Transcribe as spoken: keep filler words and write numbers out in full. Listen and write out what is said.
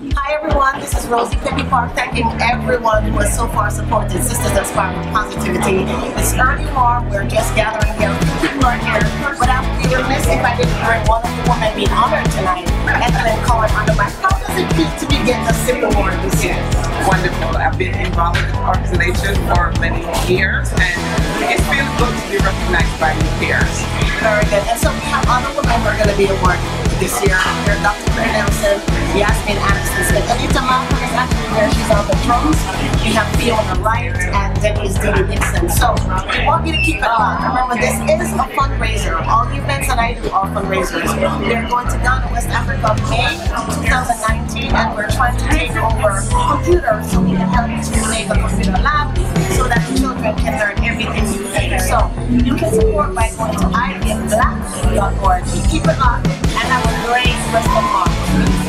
Hi everyone, this is Rosie Pippy Park, thanking everyone who has so far supported Sisters Inspired with Positivity. It's early morning, we're just gathering here. People are here, but I would be remiss if I didn't bring one of the women being honored tonight, Evelyn Cohen, on the mic. How does it feel to be getting a Civil Award this year? Wonderful. I've been involved with the organization for many years, and it feels good to be recognized by your peers. Very good. And so we have other women who are going to be awarded this year. We're Doctor Claire Nelson, Yasmin Anderson, Anita Malcolm is actually here. She's on the drums. We have Fiona Wright and Denise Dewey Dixon. So we want you to keep it on. Remember, this is a fundraiser. All the events that I do are fundraisers. We're going to Ghana, West Africa, May twenty nineteen, and we're trying to take over computers so we can help to make a computer lab so that children can learn everything you need. So you can support by going to I B M black dot org. Keep it on and have a great rest of March.